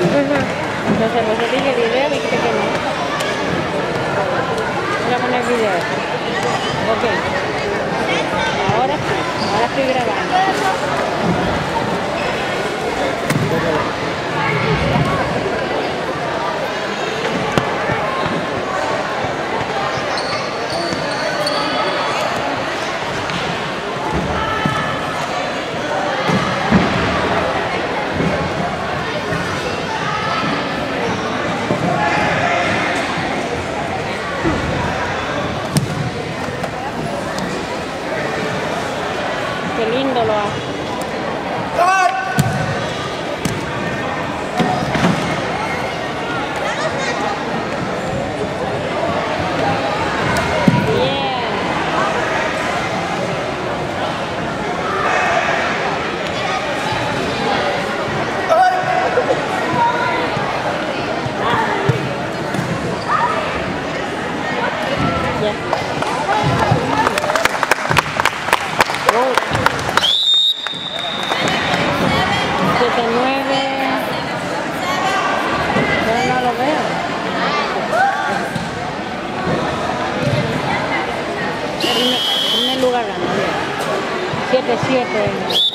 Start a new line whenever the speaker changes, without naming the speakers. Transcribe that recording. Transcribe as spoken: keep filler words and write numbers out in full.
Entonces vos dije el video y dijiste que no. Voy a poner video. Ok. Ahora sí, ahora estoy grabando. Qué lindo lo hace. Bien. Ya. siete nueve, pero no lo veo. Primer, primer lugar ganó. siete siete.